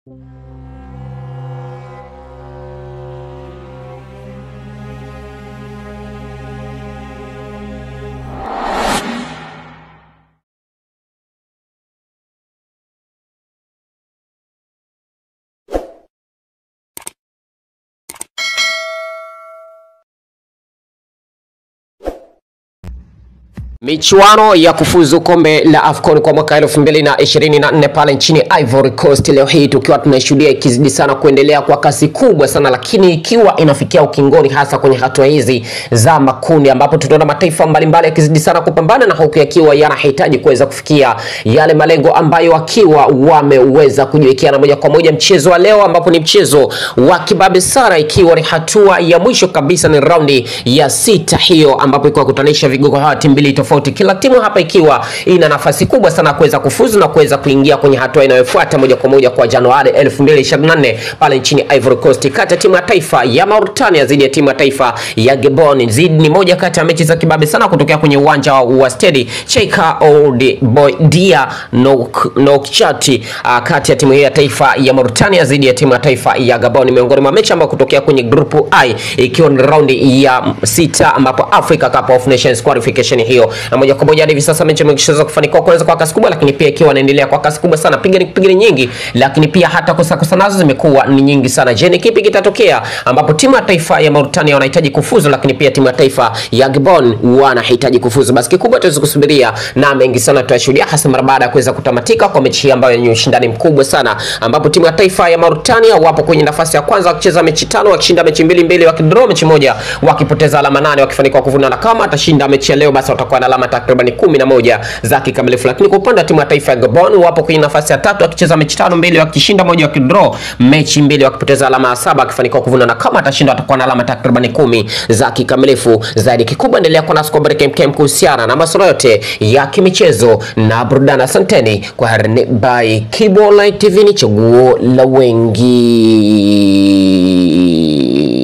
Michuano ya kufuzu kombe la AFCON kwa mwaka 2024 pale nchini Ivory Coast, leo hii tukiwa tunashuhudia ikizidi sana kuendelea kwa kasi kubwa sana, lakini ikiwa inafikia ukingoni hasa kwenye hatua hizi za makundi, ambapo tunaona mataifa mbalimbali yakizidi sana kupambana na huku yakiwa yanahitaji kuweza kufikia yale malengo ambayo wakiwa wameweza kujiwekea. Na moja kwa moja mchezo wa leo, ambapo ni mchezo wa kibabe sana, ikiwa ni hatua ya mwisho kabisa, ni raundi ya 6 hiyo, ambapo iko kutanisha vigogo hawa timu mbili tofauti. Kila timu hapa ikiwa ina nafasi kubwa sana kuweza kufuzu na kuweza kuingia kwenye hatua inayofuata moja kwa moja kwa Januari 2024 pale nchini Ivory Coast, kati ya timu ya taifa ya Mauritania dhidi ya timu ya taifa ya Gabon. Ni moja kati ya mechi za kibabe sana kutokea kwenye uwanja wa Stade Cheikh Ould Dia Nouakchott, kati ya timu hii ya taifa ya Mauritania dhidi ya timu ya taifa ya Gabon, miongoni mwa mechi ambayo kutokea kwenye group I, ikiwa ni raundi ya 6, ambapo Africa Cup of Nations qualification hiyo. Na moja kwa moja hivi sasa mechi imeshaweza kufanikiwa kuanza kwa kasi kubwa, lakini pia ikiwa inaendelea kwa kasi kubwa sana, piga nyingi, lakini pia hata kosa nazo zimekuwa ni nyingi sana. Je, ni kipi kitatokea ambapo timu ya taifa ya Mauritania wanahitaji kufuzu, lakini pia timu ya taifa ya Gabon wanahitaji kufuzu? Basi kikubwa tuweze kusubiria na mengi sana tutashuhudia, hasa mara baada ya kuweza kutamatika kwa mechi hii ambayo ni ushindani mkubwa sana, ambapo timu ya taifa ya Mauritania wapo kwenye nafasi ya kwanza wakicheza mechi 5, wakishinda mechi 2, wakidraw mechi 1, wakipoteza alama 8, wakifanikiwa kuvuna. Na kama atashinda mechi ya leo, basi watakuwa na alama takriban 11 za kikamilifu. Lakini kwa upande wa timu ya taifa ya Gabon wapo kwenye nafasi ya 3, wakicheza mechi 5, 2 wakishinda 1, wakidraw mechi 2, wakipoteza alama 7, wakifanikiwa kuvuna. Na kama atashinda watakuwa na alama takriban 10 za kikamilifu zaidi. Kikubwa endelea kwa nasi kwa break kuhusiana na masuala yote ya kimichezo na burudani. Asanteni kwa harani by Kibo Light TV, ni chaguo la wengi.